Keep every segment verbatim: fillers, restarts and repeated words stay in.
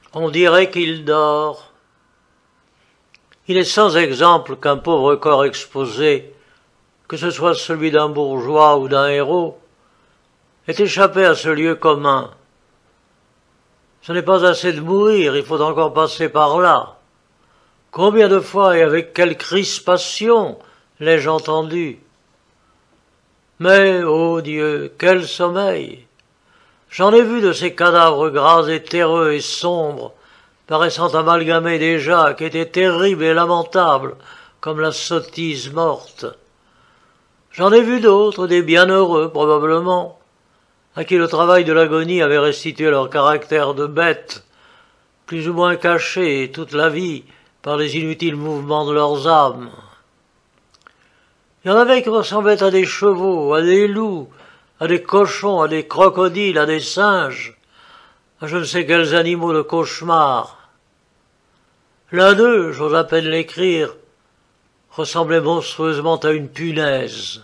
On dirait qu'il dort. Il est sans exemple qu'un pauvre corps exposé, que ce soit celui d'un bourgeois ou d'un héros, ait échappé à ce lieu commun. Ce n'est pas assez de mourir, il faut encore passer par là. Combien de fois et avec quelle crispation l'ai-je entendu? Mais, ô Dieu, quel sommeil! J'en ai vu de ces cadavres gras et terreux et sombres, paraissant amalgamés déjà, qui étaient terribles et lamentables, comme la sottise morte. J'en ai vu d'autres, des bienheureux probablement, à qui le travail de l'agonie avait restitué leur caractère de bêtes, plus ou moins cachés toute la vie par les inutiles mouvements de leurs âmes. Il y en avait qui ressemblaient à des chevaux, à des loups, à des cochons, à des crocodiles, à des singes, à je ne sais quels animaux de cauchemar. L'un d'eux, j'ose à peine l'écrire, ressemblait monstrueusement à une punaise.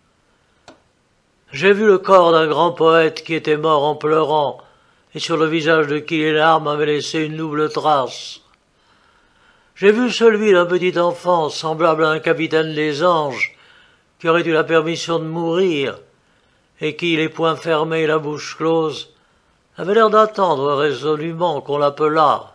J'ai vu le corps d'un grand poète qui était mort en pleurant, et sur le visage de qui les larmes avaient laissé une double trace. J'ai vu celui d'un petit enfant, semblable à un capitaine des anges, qui aurait eu la permission de mourir, et qui, les poings fermés et la bouche close, avait l'air d'attendre résolument qu'on l'appelât.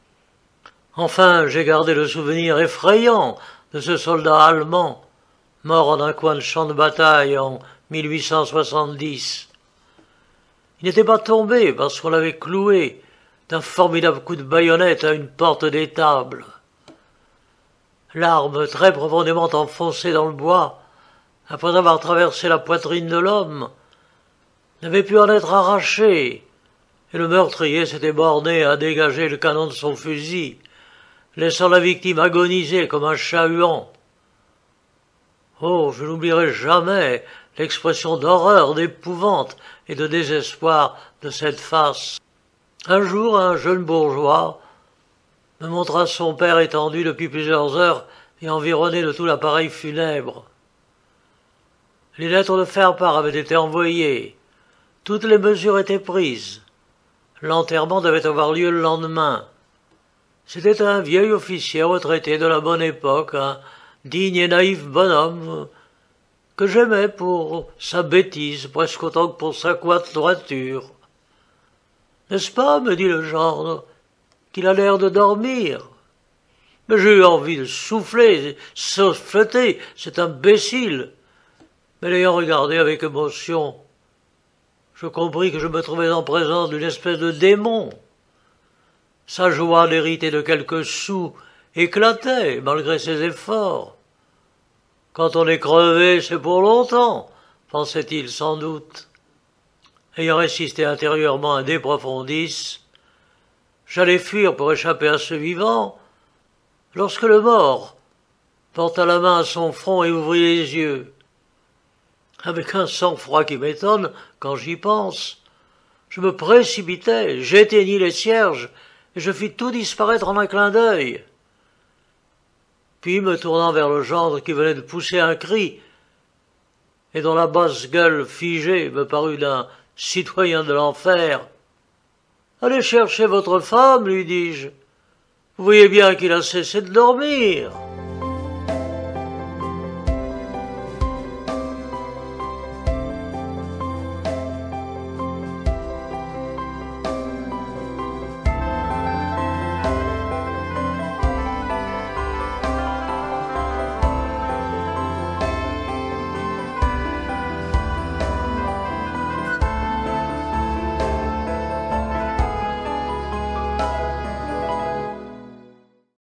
Enfin, j'ai gardé le souvenir effrayant de ce soldat allemand, mort en un coin de champ de bataille en mille huit cent soixante-dix. Il n'était pas tombé parce qu'on l'avait cloué d'un formidable coup de baïonnette à une porte d'étable. L'arme, très profondément enfoncée dans le bois, après avoir traversé la poitrine de l'homme, n'avait pu en être arrachée, et le meurtrier s'était borné à dégager le canon de son fusil, laissant la victime agoniser comme un chat-huant. Oh, je n'oublierai jamais l'expression d'horreur, d'épouvante et de désespoir de cette face. Un jour, un jeune bourgeois me montra son père étendu depuis plusieurs heures et environné de tout l'appareil funèbre. Les lettres de faire-part avaient été envoyées. Toutes les mesures étaient prises. L'enterrement devait avoir lieu le lendemain. C'était un vieil officier retraité de la bonne époque, un digne et naïf bonhomme que j'aimais pour sa bêtise presque autant que pour sa coite droiture. « N'est-ce pas, me dit le gendre, qu'il a l'air de dormir ?» Mais j'ai eu envie de souffler, souffleter, cet imbécile. Mais l'ayant regardé avec émotion, je compris que je me trouvais en présence d'une espèce de démon. Sa joie d'hériter de quelques sous éclatait malgré ses efforts. Quand on est crevé, c'est pour longtemps, pensait-il sans doute. Ayant résisté intérieurement à De Profundis, j'allais fuir pour échapper à ce vivant, lorsque le mort porta la main à son front et ouvrit les yeux. Avec un sang-froid qui m'étonne quand j'y pense, je me précipitai, j'éteignis les cierges, et je fis tout disparaître en un clin d'œil. Puis, me tournant vers le gendre qui venait de pousser un cri, et dont la basse gueule figée me parut d'un citoyen de l'enfer, « Allez chercher votre femme, lui dis-je. Vous voyez bien qu'il a cessé de dormir. »